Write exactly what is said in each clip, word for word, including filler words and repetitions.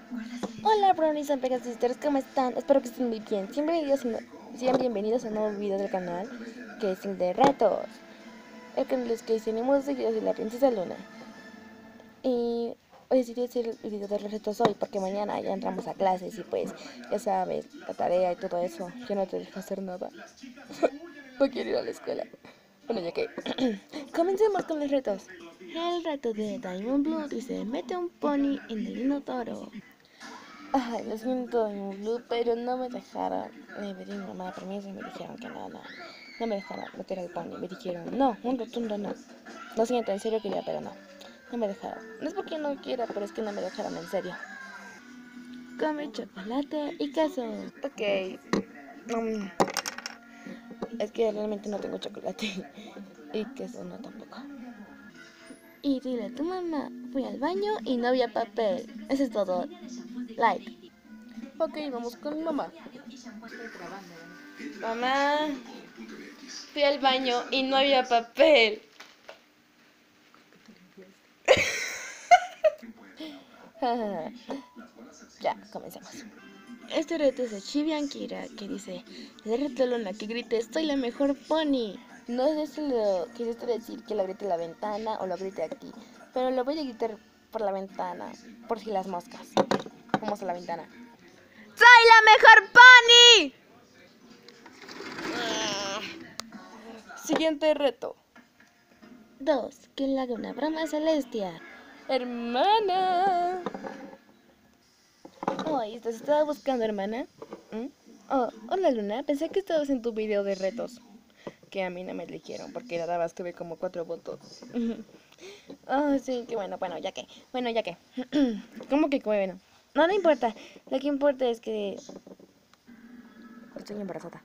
Hola brownies and Pegas Sisters, ¿cómo están? Espero que estén muy bien. Siempre bienvenidos a, un- sean bienvenidos a un nuevo video del canal, que es el de retos. El canal es que tenemos y yo soy la princesa Luna. Y hoy decidí hacer el video de los retos hoy porque mañana ya entramos a clases y pues, ya sabes, la tarea y todo eso. Yo no te dejo hacer nada. No quiero ir a la escuela. Bueno, ya que comencemos con los retos. El reto de Diamond Blue dice: mete un pony en el inodoro. Ay, lo siento, Blue, pero no me dejaron. Le pedí a mi mamá permiso y me dijeron que no, no. No me dejaron meter al pony. Me dijeron, no, un rotundo no. Lo siento, en serio quería, pero no. No me dejaron. No es porque no quiera, pero es que no me dejaron en serio. Come chocolate y queso. Ok. Um, es que realmente no tengo chocolate. Y queso no tampoco. Y dile a tu mamá, fui al baño y no había papel. Eso es todo. Like. Ok, vamos con mi mamá. Mamá, fui al baño y no había papel. Ya, comencemos. Este reto es de Chibiankira, que dice: el reto de Luna que grite, soy la mejor pony. No sé si lo quisiste decir que lo grite en la ventana o lo grite aquí, pero lo voy a gritar por la ventana, por si las moscas. Vamos a la ventana. ¡Soy la mejor pony! Siguiente reto. Dos. Que le haga una broma a Celestia. Hermana. Oh, ¿estás estaba buscando, hermana? ¿Mm? Oh, hola Luna, pensé que estabas en tu video de retos. Que a mí no me eligieron porque nada más tuve como cuatro votos. Oh, sí, qué bueno, bueno, ya que. Bueno, ya que. ¿Cómo que bueno? No, no importa. Lo que importa es que estoy embarazada.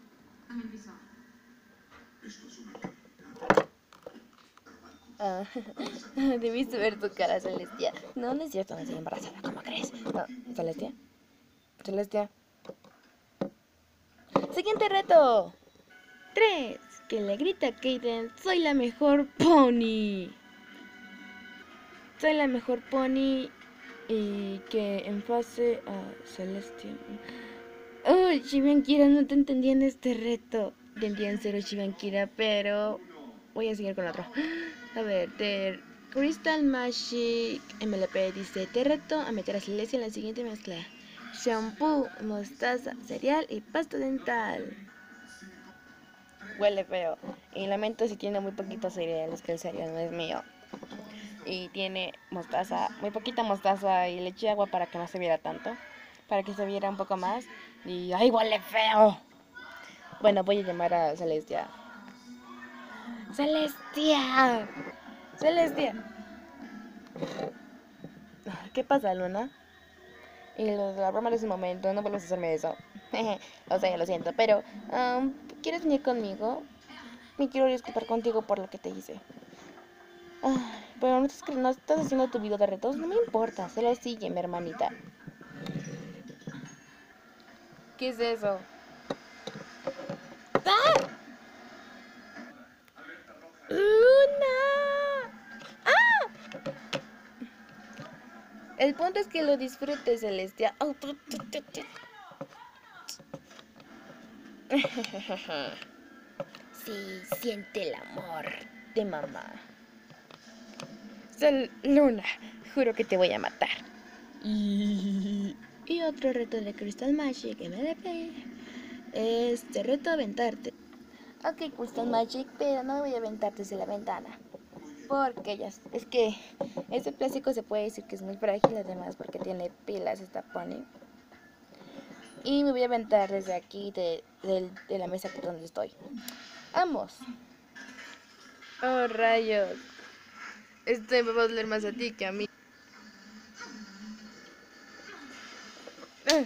Ah, debiste ver tu cara, Celestia. No, no es cierto, no estoy embarazada. ¿Cómo crees? No, Celestia. Celestia. Siguiente reto. Tres. Que le grita a Kaden, soy la mejor pony. Soy la mejor pony. Y que enfase a Celestia. Uy, Shivankira, no te entendí en este reto. Te entendí en cero, Shivankira, pero voy a seguir con otro. A ver, de Crystal Magic M L P dice: te reto a meter a Celestia en la siguiente mezcla: shampoo, mostaza, cereal y pasta dental. Huele feo. Y lamento si tiene muy poquito cereal, es que el cereal no es mío. Y tiene mostaza, muy poquita mostaza, y le eché agua para que no se viera tanto, para que se viera un poco más. Y ¡ay, huele feo! Bueno, voy a llamar a Celestia. ¡Celestia! ¡Celestia! ¿Qué pasa, Luna? Y lo de la broma de ese momento, no vuelvas a hacerme eso. O sea, lo siento, pero um, ¿quieres venir conmigo? Me quiero disculpar contigo por lo que te hice. Ay, pero no estás, no estás haciendo tu video de retos, no me importa, solo sigue, mi hermanita. ¿Qué es eso? ¡Ah! ¡Luna! ¡Ah! El punto es que lo disfrutes, Celestia. Oh, tu, tu, tu, tu. Sí, siente el amor de mamá. Sal, Luna, juro que te voy a matar. Y, y otro reto de Crystal Magic M L P es este reto aventarte. Ok, Crystal Magic, pero no me voy a aventar desde la ventana. Porque ya es que este plástico se puede decir que es muy frágil, además porque tiene pilas esta pony. Y me voy a aventar desde aquí de, de, de la mesa donde estoy. Vamos. Oh, rayos. Este me va a doler más a ti que a mí. ¡Ah!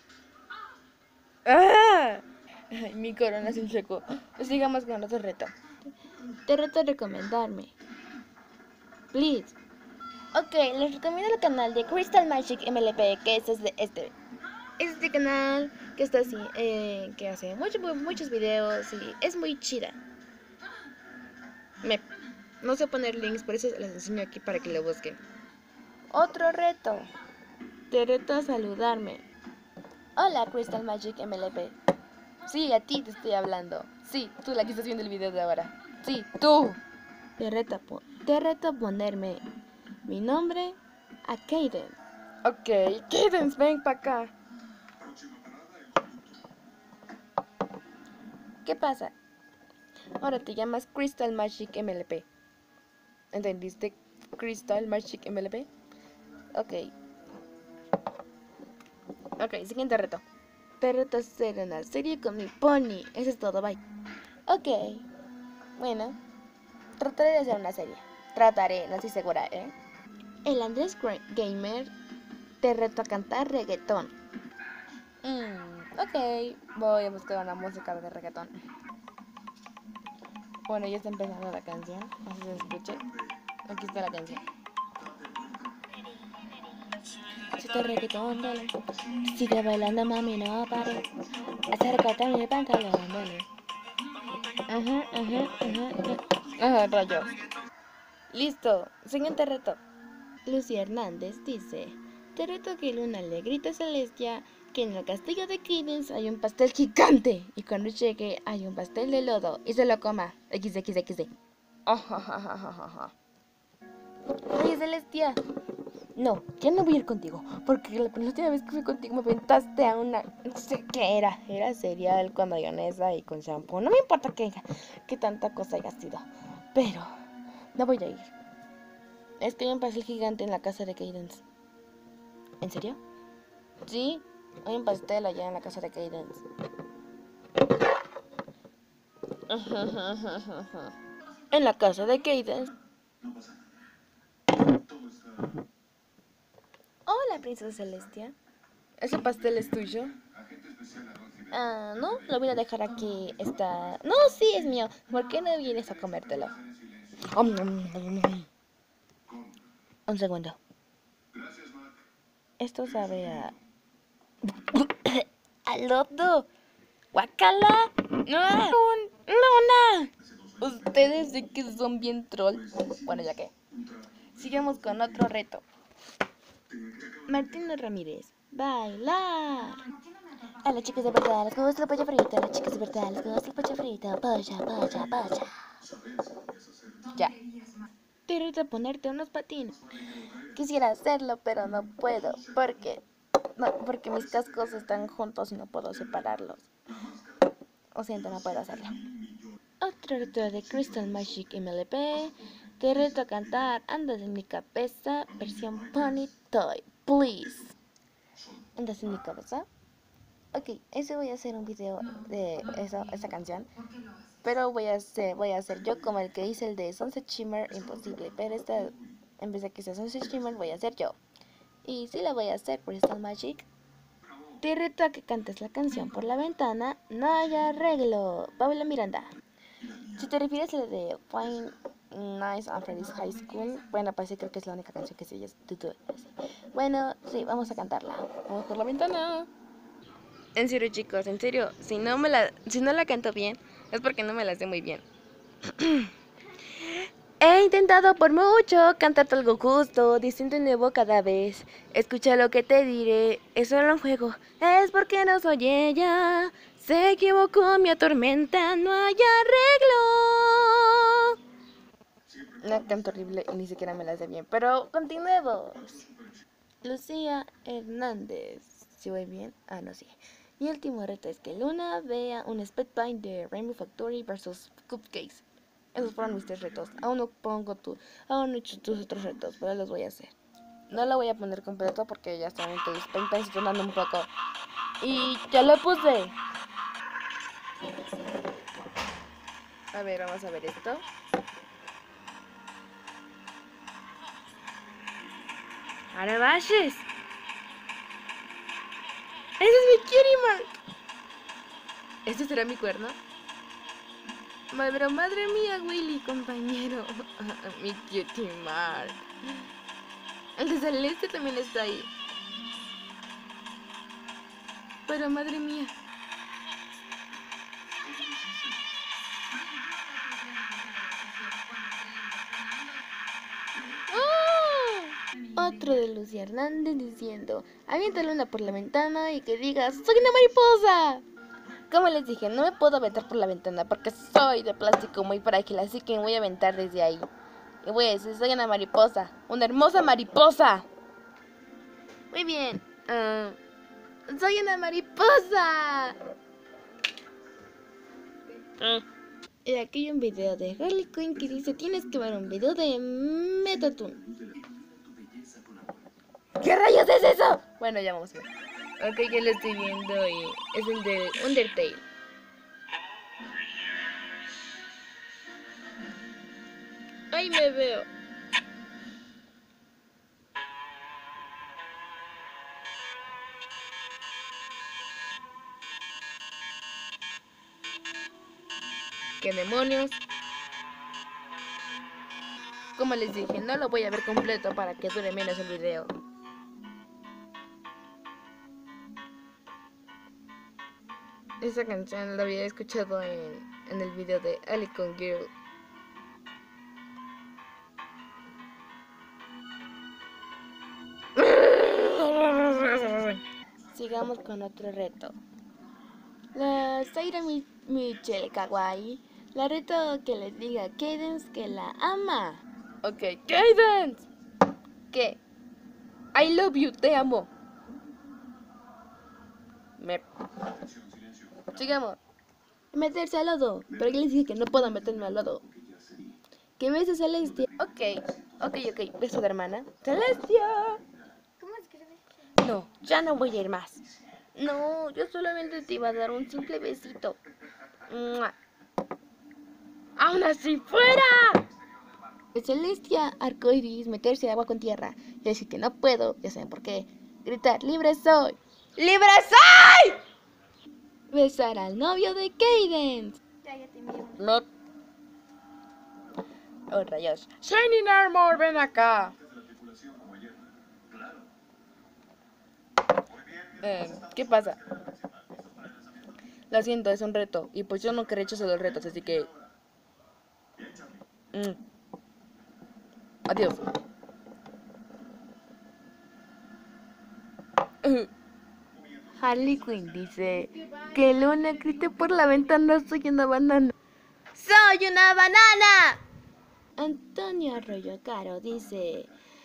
¡Ah! Ay, mi corona se secó. Sigamos con otro reto. Te reto a recomendarme. Please. Ok, les recomiendo el canal de Crystal Magic M L P, que es de este. Este canal que está así, eh, que hace mucho, muchos videos y es muy chida. Me, no sé poner links, por eso les enseño aquí para que lo busquen. Otro reto. Te reto a saludarme. Hola, Crystal Magic M L P. Sí, a ti te estoy hablando. Sí, tú la que estás viendo el video de ahora. Sí, tú. Te reto a, po te reto a ponerme mi nombre a Cadence. Ok, Cadence, ven para acá. ¿Qué pasa? Ahora te llamas Crystal Magic M L P. ¿Entendiste? Crystal Magic M L P. Ok. Ok, siguiente reto. Te reto a hacer una serie con mi pony. Eso es todo, bye. Ok. Bueno, trataré de hacer una serie. Trataré, no estoy segura, ¿eh? El Andrés Gamer te reto a cantar reggaetón. Mm, ok, voy a buscar una música de reggaetón. Bueno, ya está empezando la canción. No sé si se escuche. Aquí está la canción. Si te reggaetón, dale. Sigue bailando, mami, no pare. Acércate a mi pantalón, dale. Ajá, ajá, ajá. Ajá, rayos. Listo, siguiente reto. Lucía Hernández dice: te reto que Luna le grite a Celestia que en el castillo de Cadence hay un pastel gigante y cuando llegue hay un pastel de lodo y se lo coma. X X X D. Oye, Celestia. No, ya no voy a ir contigo, porque la última vez que fui contigo me aventaste a una, no sé qué era, era cereal con mayonesa y con shampoo. No me importa que, que tanta cosa haya sido, pero no voy a ir. Es que hay un pastel gigante en la casa de Cadence. ¿En serio? Sí, hay un pastel allá en la casa de Cadence. En la casa de Cadence. Hola, princesa Celestia. ¿Ese pastel es tuyo? Ah, no, lo voy a dejar aquí. Está. No, sí, es mío. ¿Por qué no vienes a comértelo? Un segundo. Esto sabe a. ¡Al lodo! ¡Guacala! ¡No! ¡Luna! Ustedes sí que son bien troll. Bueno, ya que. Sigamos con otro reto. Martina Ramírez. Bailar. A las chicas de verdad les gusta el pollo frito. A las chicas de verdad les gusta el pollo frito. Polla, polla, polla. Ya. Te reto a ponerte unos patines. Quisiera hacerlo, pero no puedo. Porque, no, porque mis cascos están juntos y no puedo separarlos. Lo siento, no puedo hacerlo. Otro reto de Crystal Magic M L P. Te reto a cantar Andas en mi cabeza, versión Pony Toy, please. ¿Andas en mi cabeza? Ok, ese voy a hacer un video de eso, esa canción. Pero voy a hacer, voy a hacer yo como el que hice el de Sunset Shimmer, imposible. Pero esta, en vez de que sea Sunset Shimmer, voy a hacer yo. Y sí la voy a hacer, Crystal Magic. Te reto a que cantes la canción por la ventana, no hay arreglo. Paula Miranda. Si te refieres a la de Fine Nice and Freddy's High School, bueno, pues sí, creo que es la única canción que se llama. Bueno, sí, vamos a cantarla. Vamos por la ventana. En serio, chicos, en serio, si no me la, si no la canto bien, es porque no me la sé muy bien. He intentado por mucho cantarte algo justo, distinto y nuevo cada vez. Escucha lo que te diré, es solo un juego, es porque no soy ella. Se equivocó, mi atormenta, no hay arreglo. No canto horrible y ni siquiera me la sé bien, pero continuemos. Lucía Hernández, ¿si voy bien? Ah, no, sí. Mi último reto es que Luna vea un Spitbine de Rainbow Factory versus Cupcakes. Esos fueron mis tres retos. Aún no pongo tu, aún no he hecho tus otros retos, pero los voy a hacer. No lo voy a poner completo porque ya saben que estoy pensando un poco. Y ya lo puse. A ver, vamos a ver esto. Ahora baches. Ese es mi cutie mark. ¿Este será mi cuerno? Pero madre mía, Willy, compañero. Mi cutie mark. El de Celeste también está ahí. Pero madre mía. ¡Oh! Otro de Lucía Hernández diciendo, aviéntale una por la ventana y que digas, soy una mariposa. Como les dije, no me puedo aventar por la ventana porque soy de plástico muy frágil, así que me voy a aventar desde ahí. Y voy a decir, soy una mariposa, una hermosa mariposa. Muy bien, uh, soy una mariposa. Uh. Y aquí hay un video de Harley Quinn que dice, tienes que ver un video de Metatoon. ¿Qué rayos es eso? Bueno, ya vamos a ver. Ok, ya lo estoy viendo y es el de Undertale. Ahí me veo. ¿Qué demonios? Como les dije, no lo voy a ver completo para que dure menos el video. Esa canción la había escuchado en, en el video de Alicon Girl. Sigamos con otro reto. La Zaira Michelle Kawaii la reto que le diga a Cadence que la ama. Ok, Cadence. ¿Qué? I love you, te amo. Me... Sigamos. Meterse al lodo. Pero yo les dije que no puedo meterme al lodo. Que beso Celestia. Ok, ok, ok. Beso de hermana. Celestia. ¿Cómo escribe? No, ya no voy a ir más. No, yo solamente te iba a dar un simple besito. ¡Mua! ¡Aún así fuera! Celestia, arcoiris, meterse agua con tierra. Y decir que no puedo, ya saben por qué. Gritar, libre soy. ¡Libre soy! Besar al novio de Cadence. Ya, ya te envío. No. Oh, rayos. Shining Armor, ven acá. Eh, ¿Qué pasa? Lo siento, es un reto. Y pues yo no rechazo los retos, así que... Mm. Adiós. Harley Quinn dice que Luna grite por la ventana, soy una banana. ¡Soy una banana! Antonio Arroyo Caro dice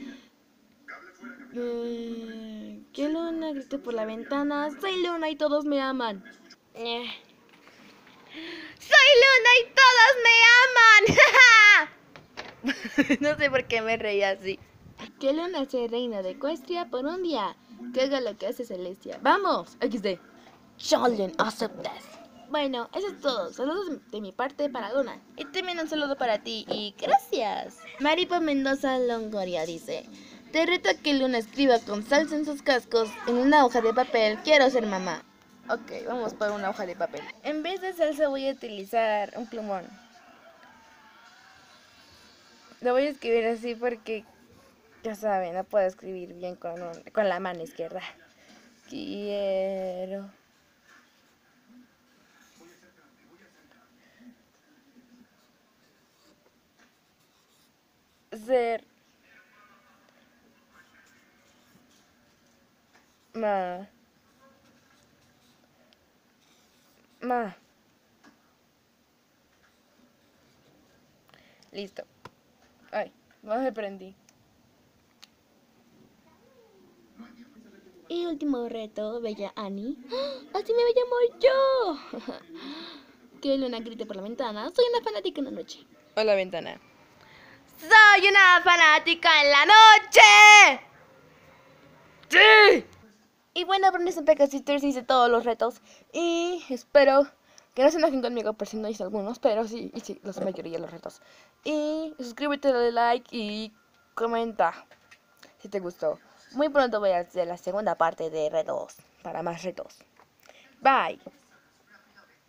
eh, que Luna grite por la ventana, soy Luna y todos me aman. Eh. ¡Soy Luna y todos me aman! No sé por qué me reí así. Que Luna sea reina de Ecuestria por un día. Que haga lo que hace Celestia. ¡Vamos! equis de. Jolene aceptas. Bueno, eso es todo. Saludos de mi parte para Luna. Y también un saludo para ti y gracias. Maripa Mendoza Longoria dice: te reto a que Luna escriba con salsa en sus cascos en una hoja de papel. Quiero ser mamá. Ok, vamos por una hoja de papel. En vez de salsa voy a utilizar un plumón. Lo voy a escribir así porque, ya saben, no puedo escribir bien con, un, con la mano izquierda. Quiero ser ma ma listo. Ay, no me prendí. Y último reto, bella Annie. ¡Ah! ¡Así me llamo yo! Que Luna grite por la ventana. Soy una fanática en la noche. Hola, ventana. ¡Soy una fanática en la noche! ¡Sí! Y bueno, Brownies and Pecas Sisters hice todos los retos. Y espero que no se enojen conmigo por si no hice algunos. Pero sí hice la mayoría de los retos. Y suscríbete, dale like y comenta si te gustó. Muy pronto voy a hacer la segunda parte de retos. Para más retos. Bye.